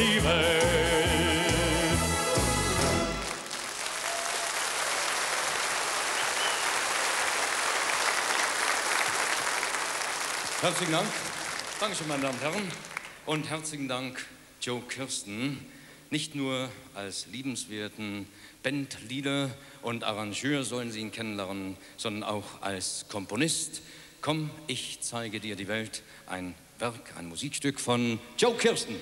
die Welt. Herzlichen Dank. Dankeschön, meine Damen und Herren. Und herzlichen Dank, Joe Kirsten, nicht nur als liebenswerten Bandleader und Arrangeur sollen Sie ihn kennenlernen, sondern auch als Komponist. Komm, ich zeige dir die Welt, ein Werk, ein Musikstück von Joe Kirsten.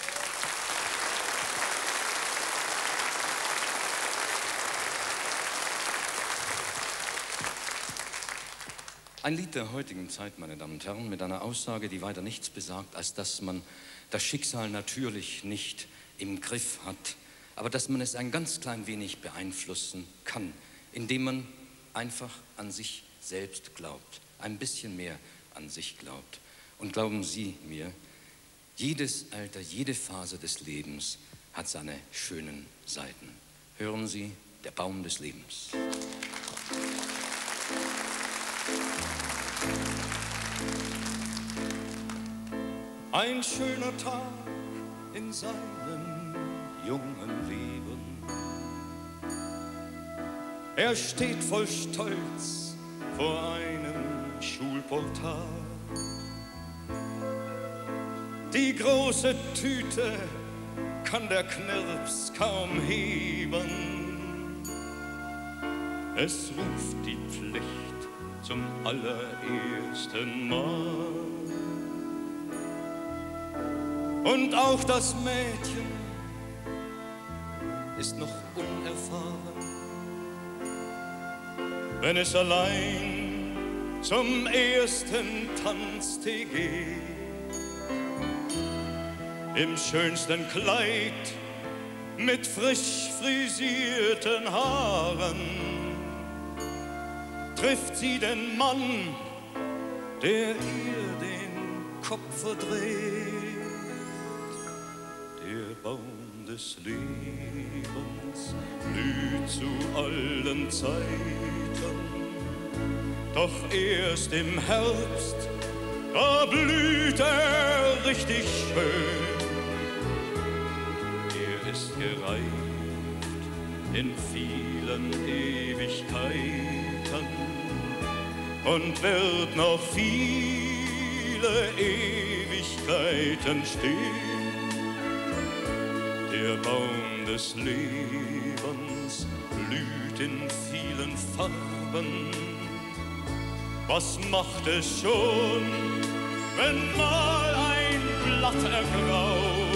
Ein Lied der heutigen Zeit, meine Damen und Herren, mit einer Aussage, die weiter nichts besagt, als dass man das Schicksal natürlich nicht im Griff hat, aber dass man es ein ganz klein wenig beeinflussen kann, indem man einfach an sich selbst glaubt, ein bisschen mehr an sich glaubt. Und glauben Sie mir, jedes Alter, jede Phase des Lebens hat seine schönen Seiten. Hören Sie, der Baum des Lebens. Ein schöner Tag in seinem jungen Leben. Er steht voll Stolz vor einem Schulportal. Die große Tüte kann der Knirps kaum heben. Es ruft die Pflicht zum allerersten Mal. Und auch das Mädchen ist noch unerfahren, wenn es allein zum ersten Tanztee geht. Im schönsten Kleid mit frisch frisierten Haaren trifft sie den Mann, der ihr den Kopf verdreht. Der Baum des Lebens blüht zu allen Zeiten, doch erst im Herbst, da blüht er richtig schön. Er ist gereift in vielen Ewigkeiten und wird noch viele Ewigkeiten stehen. Der Baum des Lebens blüht in vielen Farben. Was macht es schon, wenn mal ein Blatt ergraut?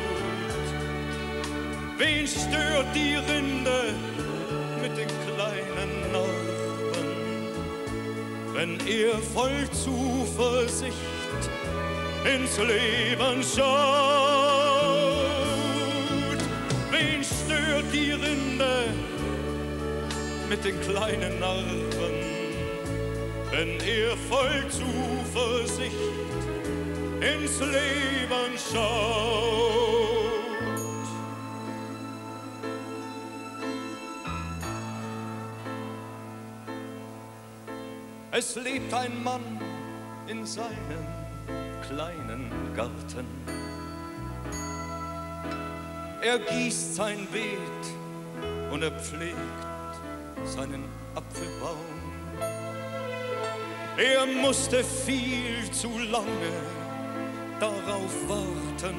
Wen stört die Rinde mit den kleinen Narben, wenn er voll Zuversicht ins Leben schaut? Wen stört die Rinde mit den kleinen Narben, wenn er voll Zuversicht ins Leben schaut? Es lebt ein Mann in seinem kleinen Garten. Er gießt sein Beet und er pflegt seinen Apfelbaum. Er musste viel zu lange darauf warten.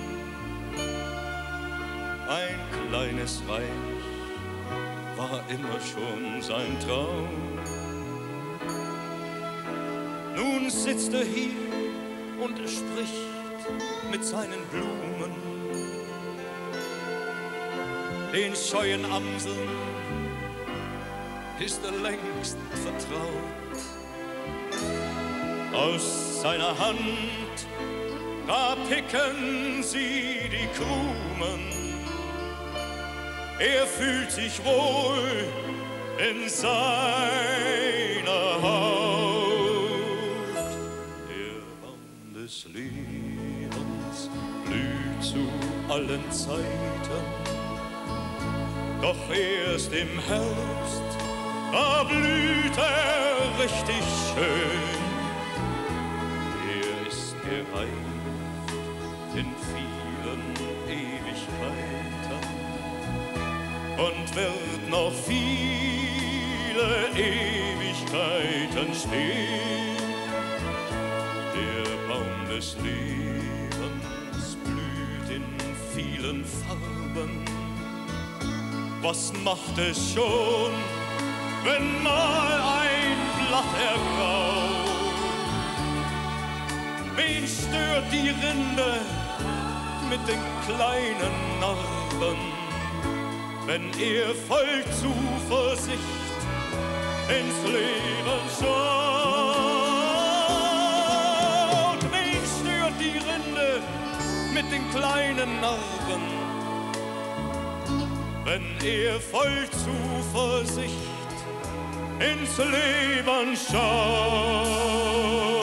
Ein kleines Reich war immer schon sein Traum. Nun sitzt er hier und er spricht mit seinen Blumen. Den scheuen Amseln ist er längst vertraut. Aus seiner Hand, da picken sie die Krumen. Er fühlt sich wohl in seiner Haut. Der Baum des Lebens blüht zu allen Zeiten, doch erst im Herbst, da blüht er richtig schön. Er ist gereift in vielen und wird noch viele Ewigkeiten stehen. Der Baum des Lebens blüht in vielen Farben. Was macht es schon, wenn mal ein Blatt ergraut? Wen stört die Rinde mit den kleinen Narben, wenn er voll Zuversicht ins Leben schaut? Wen stört die Rinde mit den kleinen Narben, wenn er voll Zuversicht ins Leben schaut?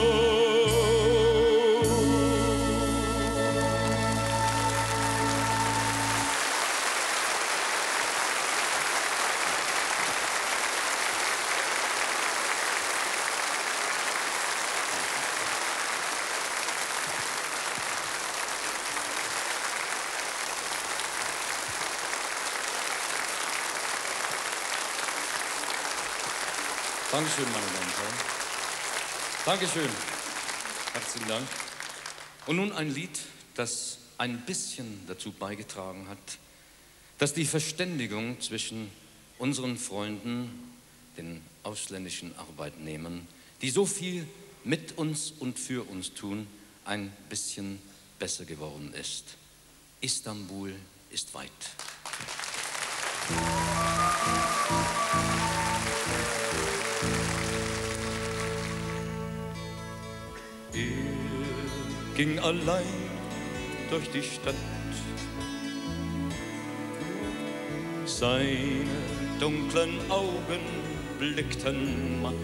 Dankeschön, meine Damen und Herren. Dankeschön. Herzlichen Dank. Und nun ein Lied, das ein bisschen dazu beigetragen hat, dass die Verständigung zwischen unseren Freunden, den ausländischen Arbeitnehmern, die so viel mit uns und für uns tun, ein bisschen besser geworden ist. Istanbul ist weit. Er ging allein durch die Stadt. Seine dunklen Augen blickten matt.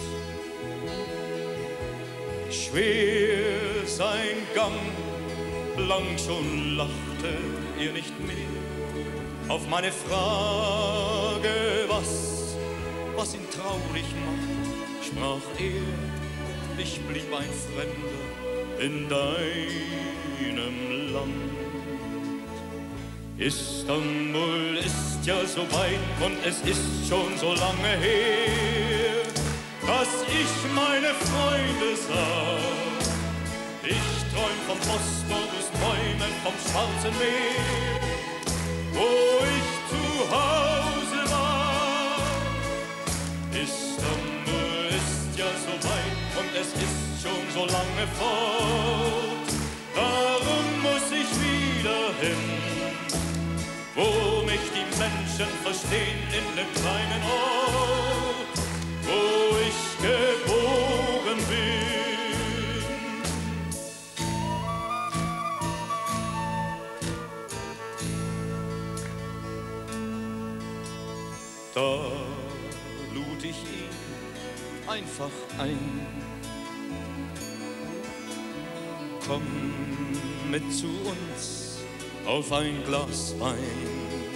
Schwer sein Gang, lang schon lachte er nicht mehr. Auf meine Frage, was ihn traurig macht, sprach er: Ich blieb ein Fremder in deinem Land. Istanbul ist ja so weit und es ist schon so lange her, dass ich meine Freunde sah. Ich träum vom Bosporus, träume vom Schwarzen Meer, wo ich zu Hause war. Istanbul ist ja so weit und es ist schon so lange fort. Darum muss ich wieder hin, wo mich die Menschen verstehen, in dem kleinen Ort, wo ich geboren bin. Da lud ich ihn einfach ein. Komm mit zu uns auf ein Glas Wein.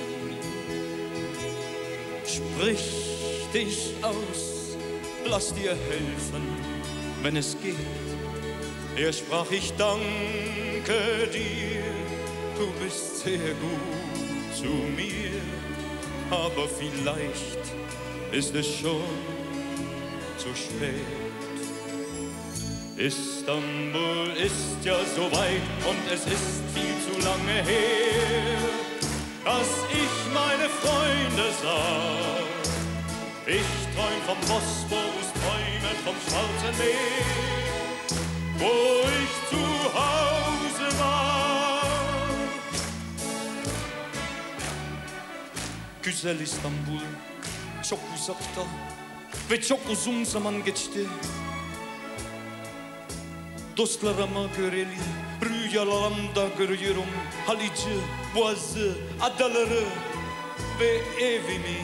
Sprich dich aus, lass dir helfen, wenn es geht. Er sprach: Ich danke dir, du bist sehr gut zu mir, aber vielleicht ist es schon zu spät. Istanbul ist ja so weit und es ist viel zu lange her, dass ich meine Freunde sah. Ich träum vom Bosporus, träume vom Schwarzen Meer, wo ich zu Hause war. Güzel İstanbul, çok uzakta ve çok uzun zaman geçti. Dostlarıma göreli rüyalarımda görüyorum Halic'i, Boğaz'ı, adaları ve evimi.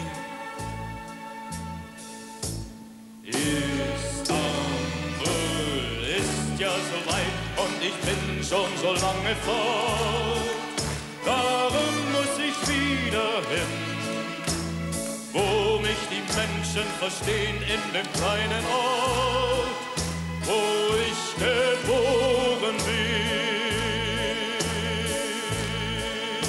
Istanbul ist ja so weit und ich bin schon so lange fort. Darum muss ich wieder hin, wo mich die Menschen verstehen, in dem kleinen Ort, wo ich geboren bin.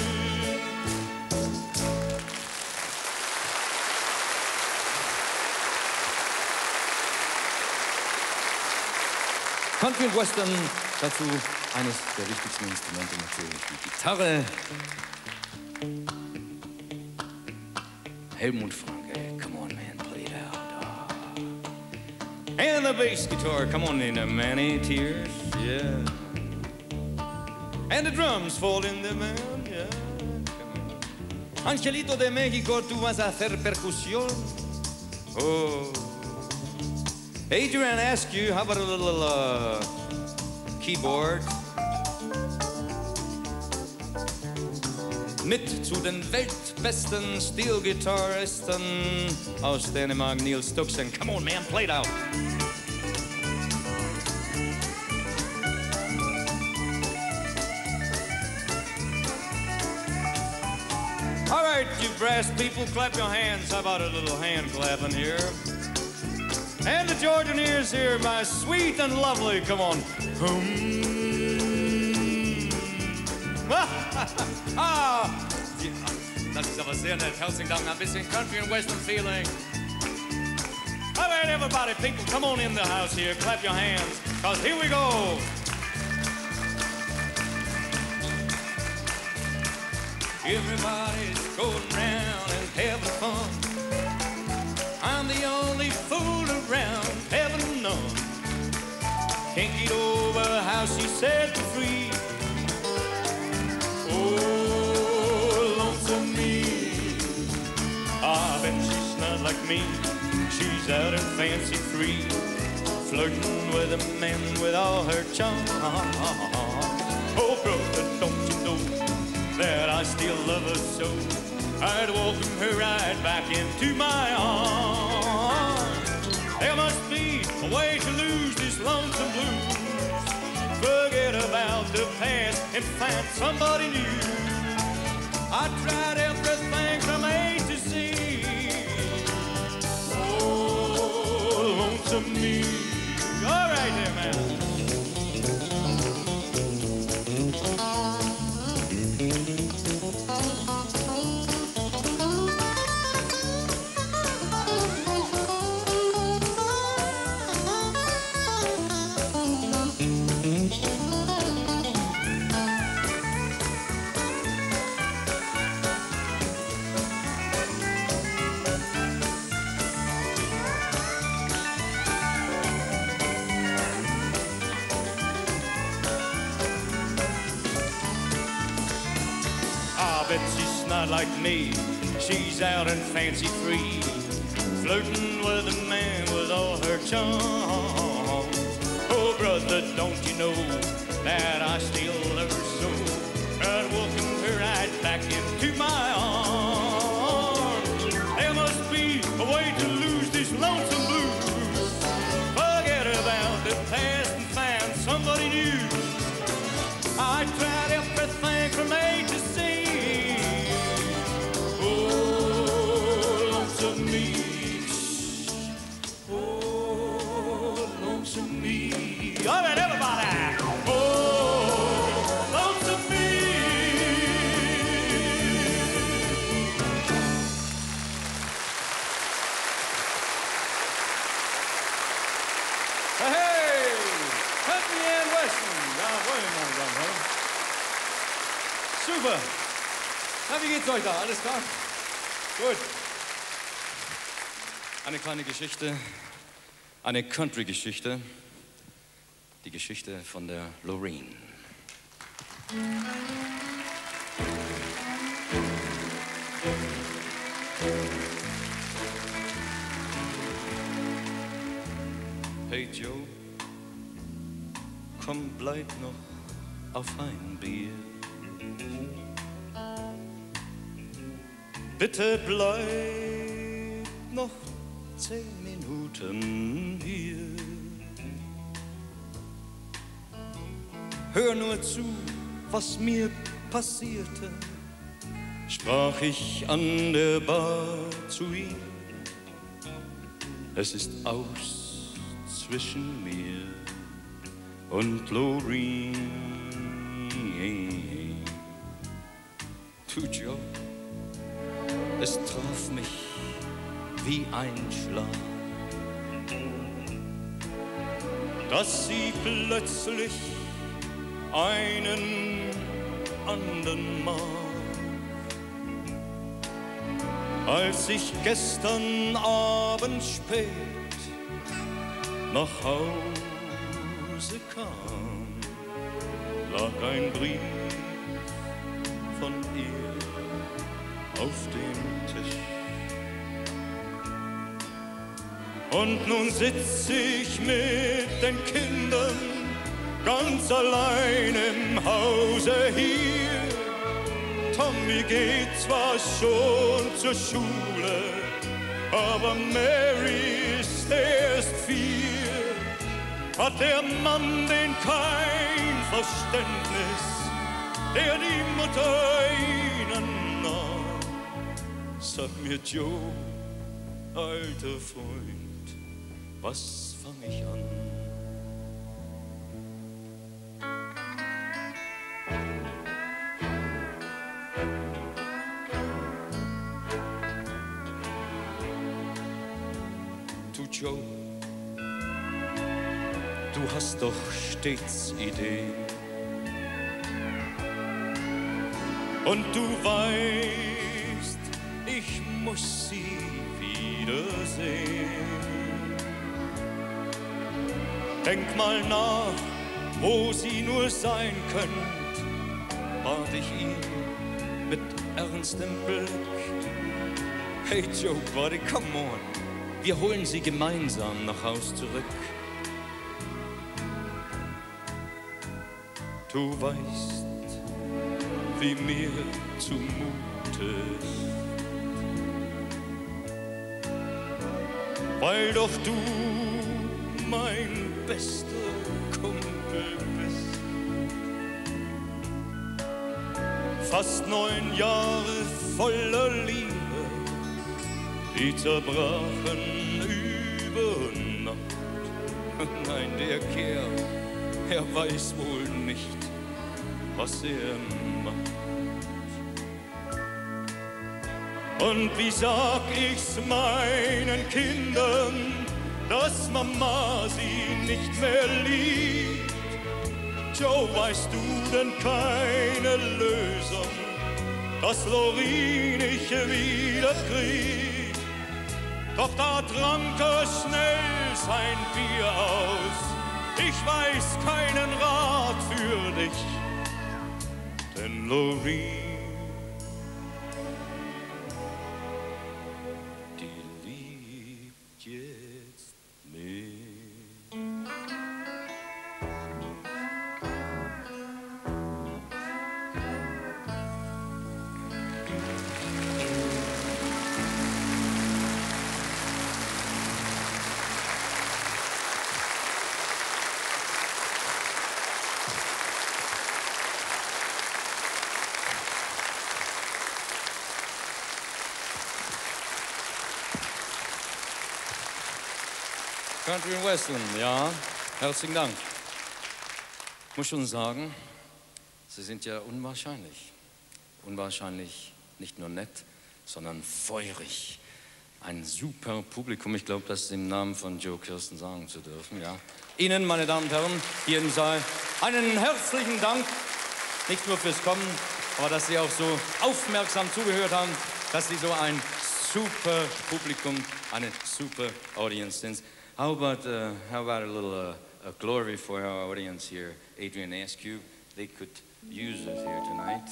Country und Western, dazu eines der wichtigsten Instrumente natürlich, die Gitarre. Helmut Franke, come on man, play it out. Oh. And the bass guitar, come on in, many tears, yeah. And the drums fall in the man, yeah. Angelito de México, tú vas a hacer percusión. Oh. Adrian asked you, how about a little keyboard? Mit zu den weltbesten Steel-Gitarristen aus Dänemark, Neil Stuxen. Come on, man, play it out. All right, you brass people, clap your hands. How about a little hand clapping here? And the Georgianeers here, my sweet and lovely, come on. Ah, das ist aber sehr nett. Herzlichen Dank, ein bisschen Country and Western feeling. All right, everybody, people, come on in the house here. Clap your hands, because here we go. Everybody's going round and having fun. I'm the only fool around, having none. Can't get over how she set me free. Oh, lonesome me. I bet she's not like me. She's out and fancy free, flirting with a man with all her charm. Oh, brother, don't you know that I still love her so? I'd welcome her right back into my arms. There must be a way to lose this lonesome blues. Forget about the past and find somebody new. I tried everything from A to Z. Oh, lonesome me. All right there, man. She's not like me, she's out and fancy free, flirting with a man with all her charm. Oh brother, don't you know that I still love her so? I'd welcome her right back into my arms. There must be a way to lose this lonesome blues. Forget about the past and find somebody new. I tried everything from A to Z. All right, everybody. Oh, lonesome me. Hey, Country and Western. Jawohl, meine Damen und Herren. Super. Na, wie geht's euch da? Alles klar? Gut. Eine kleine Geschichte, eine Country-Geschichte. Die Geschichte von der Loreen. Hey Joe, komm, bleib noch auf ein Bier. Bitte bleib noch 10 Minuten hier. Hör nur zu, was mir passierte, sprach ich an der Bar zu ihm. Es ist aus zwischen mir und Loreen. Du Joe, es traf mich wie ein Schlag. dass sie plötzlich einen anderen mag. Als ich gestern Abend spät nach Hause kam, lag ein Brief von ihr auf dem Tisch. Und nun sitz ich mit den Kindern ganz allein im Hause hier. Tommy geht zwar schon zur Schule, aber Mary ist erst 4. Hat der Mann denn kein Verständnis, der die Mutter ihnen nahm? Sag mir, Joe, alter Freund, was fang ich an? Du Joe, du hast doch stets Ideen und du weißt, ich muss sie wiedersehen. Denk mal nach, wo sie nur sein könnt, bat ich ihn mit ernstem Blick. Hey Joe, buddy, come on, wir holen sie gemeinsam nach Haus zurück. Du weißt, wie mir zumute ist, weil doch du mein bester Kumpel bist. Fast 9 Jahre voller Liebe, die zerbrachen über Nacht. Nein, der Kerl, er weiß wohl nicht, was er macht. Und wie sag ich's meinen Kindern, dass Mama sie nicht mehr liebt? Joe, weißt du denn keine Lösung, dass Lorin ich wieder krieg? Doch da trank er schnell sein Bier aus. Ich weiß keinen Rat für dich, denn Lorin, die liebt jetzt mich. Country and Western, ja, herzlichen Dank. Ich muss schon sagen, Sie sind ja unwahrscheinlich. Unwahrscheinlich nicht nur nett, sondern feurig. Ein super Publikum, ich glaube, das im Namen von Joe Kirsten sagen zu dürfen, ja. Ihnen, meine Damen und Herren, hier im Saal, einen herzlichen Dank, nicht nur fürs Kommen, aber dass Sie auch so aufmerksam zugehört haben, dass Sie so ein super Publikum, eine super Audience sind. How about a little glory for our audience here? Adrian asked you, they could use it here tonight.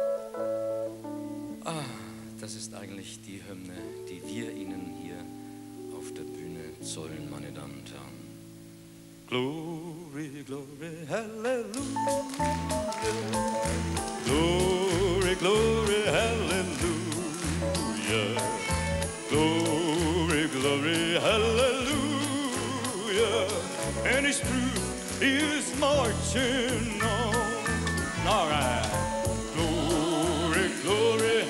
Ah, das ist eigentlich die Hymne, die wir Ihnen hier auf der Bühne zollen, meine Damen und Herren. Glory, glory, hallelujah. Glory, glory, hallelujah. Glory, glory, hallelujah. And his truth is marching on. All right. Glory, glory,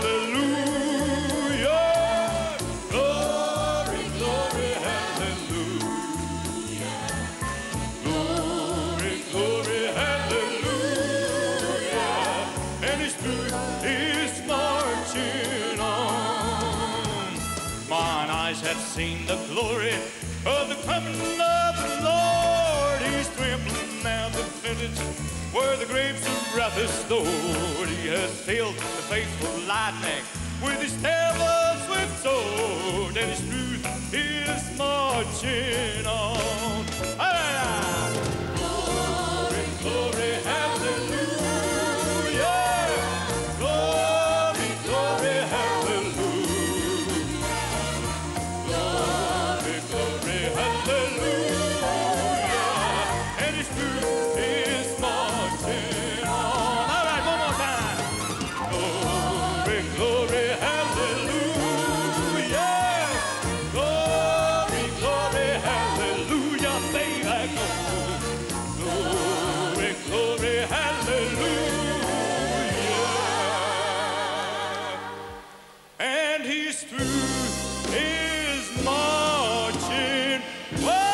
hallelujah. Glory, glory, hallelujah. Glory, glory, hallelujah. And his truth is marching on. Mine eyes have seen the glory of the coming of the Lord. where the grapes of wrath is stored. He has filled the faithful lightning with his terrible swift sword, and his truth is marching on. Glory, glory, hallelujah. Glory, glory, hallelujah. Glory, glory, hallelujah. And his truth is marching on. All right, one more time. Glory, glory, hallelujah. Glory, glory, hallelujah. Baby, glory, glory, hallelujah. And his truth is marching on.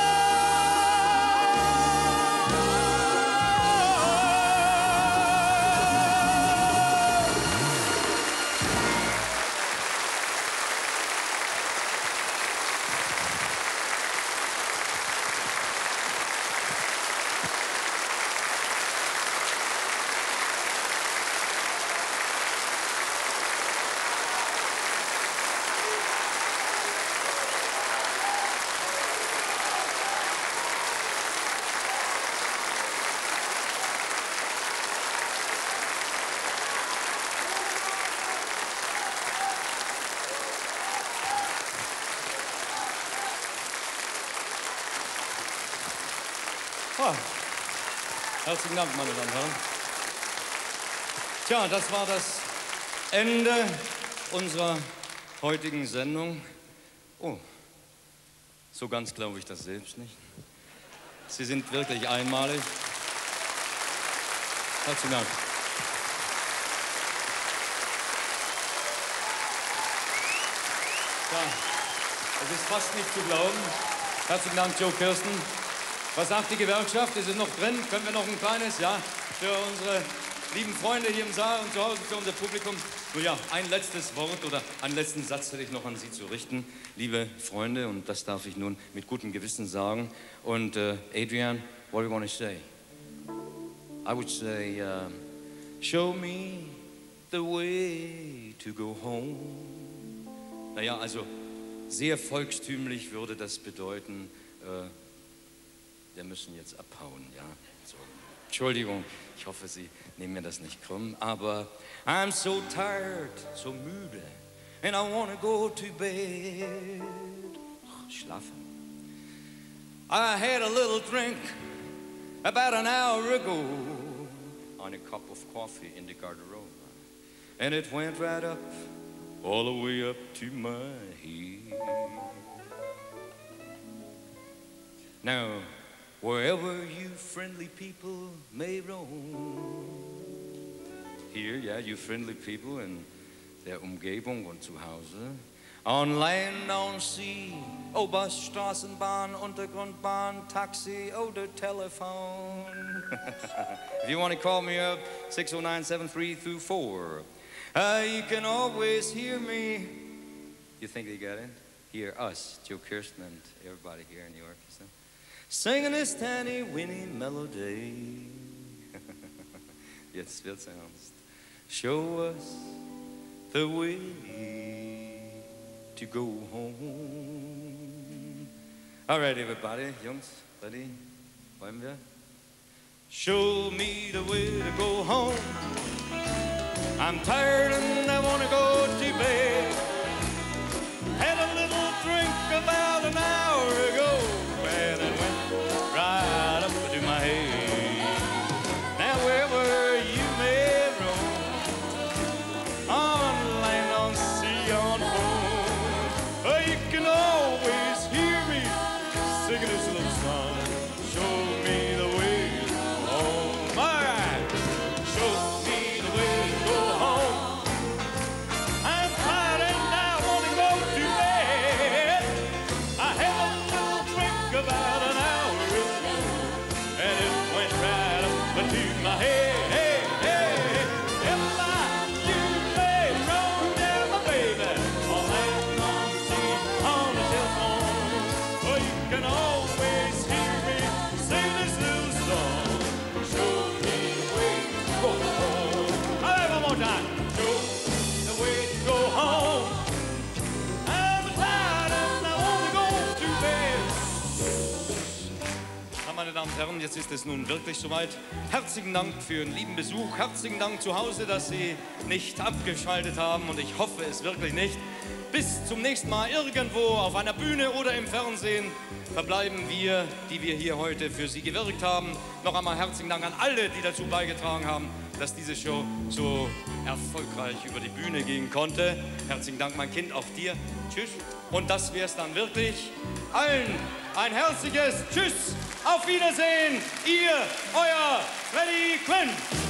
Oh, herzlichen Dank, meine Damen und Herren. Tja, das war das Ende unserer heutigen Sendung. Oh, so ganz glaube ich das selbst nicht. Sie sind wirklich einmalig. Herzlichen Dank. Ja, es ist fast nicht zu glauben. Herzlichen Dank, Joe Kirsten. Was sagt die Gewerkschaft? Ist es noch drin? Können wir noch ein kleines, ja, für unsere lieben Freunde hier im Saal und zu Hause, für unser Publikum? Nun ja, ein letztes Wort oder einen letzten Satz hätte ich noch an Sie zu richten, liebe Freunde, und das darf ich nun mit gutem Gewissen sagen. Und Adrian, what do you want to say? I would say, show me the way to go home. Naja, also sehr volkstümlich würde das bedeuten, wir müssen jetzt abhauen, ja. So. Entschuldigung, ich hoffe, Sie nehmen mir das nicht krumm, aber I'm so tired, so müde, and I want to go to bed. Schlafen. I had a little drink about an hour ago on a cup of coffee in the garderobe, and it went right up, all the way up to my head. Now, wherever you friendly people may roam, hier, ja, you friendly people in der Umgebung und zu Hause, on land, on sea, oh Bus, Straßenbahn, Untergrundbahn, Taxi, oder Telefon. If you want to call me up, 609-7324. You can always hear me. You think they got it? Hear us, Joe Kirsten and everybody here in the orchestra, singing this tiny, winny melody. Jetzt wird's ernst. Show us the way to go home. All right, everybody, Jungs, ready? Wollen wir? Show me the way to go home. I'm tired and I want to go to bed. Had a little drink about an hour ago, and it went right up to my head. Now wherever you may roam, on land, on sea, on board, you can always hear me singing this little song. Show me the way home. All right. Show me the way to go home. Herren, jetzt ist es nun wirklich soweit. Herzlichen Dank für den lieben Besuch. Herzlichen Dank zu Hause, dass Sie nicht abgeschaltet haben. Und ich hoffe es wirklich nicht. Bis zum nächsten Mal irgendwo auf einer Bühne oder im Fernsehen verbleiben wir, die wir hier heute für Sie gewirkt haben. Noch einmal herzlichen Dank an alle, die dazu beigetragen haben, dass diese Show so erfolgreich über die Bühne gehen konnte. Herzlichen Dank, mein Kind, auch dir. Tschüss. Und das wäre es dann wirklich. Allen ein herzliches Tschüss, auf Wiedersehen, ihr, euer Freddie Quinn.